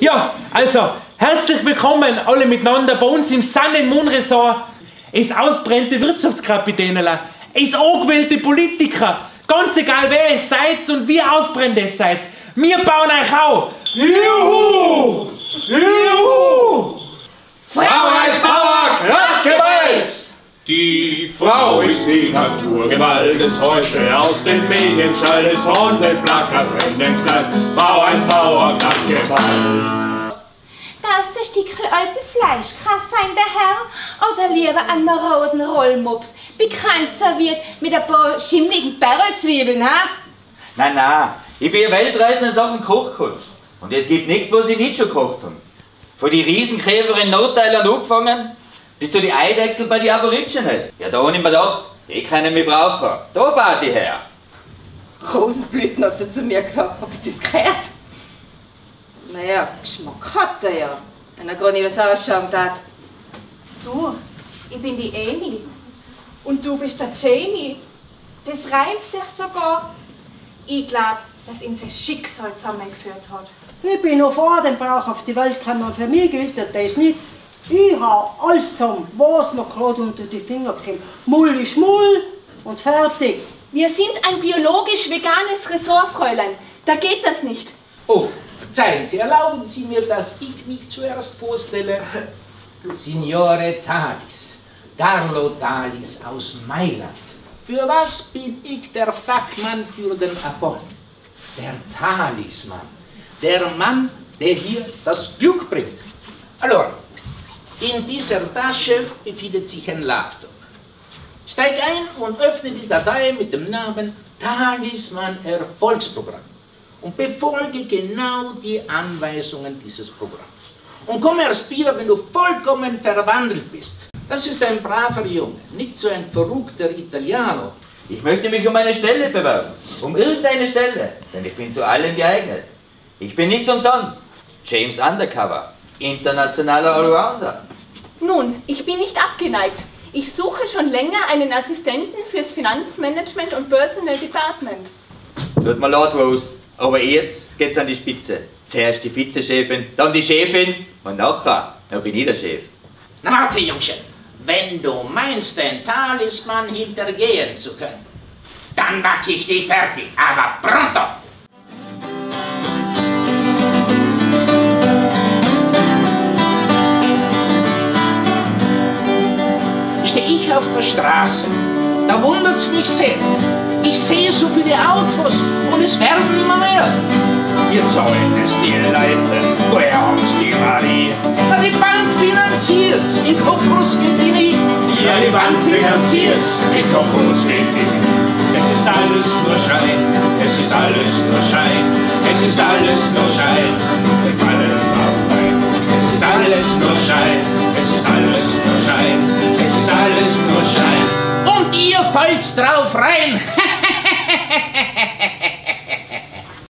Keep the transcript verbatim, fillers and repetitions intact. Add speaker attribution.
Speaker 1: Ja, also, herzlich willkommen alle miteinander bei uns im Sun and Moon Resort. Es ausbrennte Wirtschaftskapitänerla, es angewählte Politiker, ganz egal wer es seid und wie ausbrennt es seid. Wir bauen euch auch. Juhu! Juhu!
Speaker 2: Frau heißt Bauer, Kraftgewalt! Die Frau ist die Naturgewalt, ist heute aus den Medien Schall, ist von den Plakat in den Kleid. Frau heißt Bauer, Kraftgewalt.
Speaker 3: Darf's ein Stückchen alten Fleisch sein, der Herr? Oder lieber einen maroden Rollmops, bekannt serviert mit ein paar schimmligen Perlzwiebeln, ha?
Speaker 4: Nein, nein, ich bin Weltreisender in Sachen Kochkunst. Und es gibt nichts, was ich nicht schon gekocht habe. Von den Riesenkäfer in Nordthailand angefangen, bis zu den Eidechseln bei den Aborigines. Ja, da habe ich mir gedacht, die können mich brauchen. Da passe ich her.
Speaker 3: Rosenblüten hat er zu mir gesagt, hab's das gehört? Naja, Geschmack hat er ja, wenn er gar nicht so ausschauen darf.
Speaker 5: Du, ich bin die Amy und du bist der Jamie. Das reimt sich sogar. Ich glaube, dass ihn sein Schicksal zusammengeführt hat.
Speaker 6: Ich bin noch vor dem Brauch auf die Welt gekommen, für mich gilt das nicht. Ich habe alles zusammen, was mir gerade unter die Finger kommt. Mull ist Mull und fertig.
Speaker 5: Wir sind ein biologisch-veganes Ressortfräulein. Da geht das nicht.
Speaker 7: Oh, verzeihen Sie, erlauben Sie mir, dass ich mich zuerst vorstelle. Signore Thalis, Carlo Thalis aus Mailand. Für was bin ich der Fachmann für den Erfolg? Der Talisman. Der Mann, der hier das Glück bringt. Allora, in dieser Tasche befindet sich ein Laptop. Steig ein und öffne die Datei mit dem Namen Talisman Erfolgsprogramm und befolge genau die Anweisungen dieses Programms. Und komm erst wieder, wenn du vollkommen verwandelt bist. Das ist ein braver Junge, nicht so ein verrückter Italiano.
Speaker 4: Ich möchte mich um eine Stelle bewerben. Um irgendeine Stelle. Denn ich bin zu allem geeignet. Ich bin nicht umsonst James Undercover, internationaler Allrounder.
Speaker 5: Nun, ich bin nicht abgeneigt. Ich suche schon länger einen Assistenten fürs Finanzmanagement und Personal Department.
Speaker 4: Tut mir leid, Rose, aber jetzt geht's an die Spitze. Zuerst die Vizechefin, dann die Chefin und nachher, dann bin ich der Chef.
Speaker 7: Na warte, Jungchen, wenn du meinst, den Talisman hintergehen zu können, dann mach ich dich fertig, aber pronto! Stehe ich auf der Straße, da wundert's mich sehr. Ich sehe so viele Autos und es werden immer mehr. Wir sollen es dir leiten, woher haben's die Marie? Na, die Bank finanziert's, in Koprus geht die nicht.
Speaker 2: Ja, die Bank finanziert's, in Koprus geht die nicht. Es ist alles nur Schein, es ist alles nur Schein, es ist alles nur Schein, und wir fallen auf rein. Es ist alles nur Schein, es ist alles nur Schein, es ist alles nur Schein.
Speaker 7: Und ihr fallt drauf rein.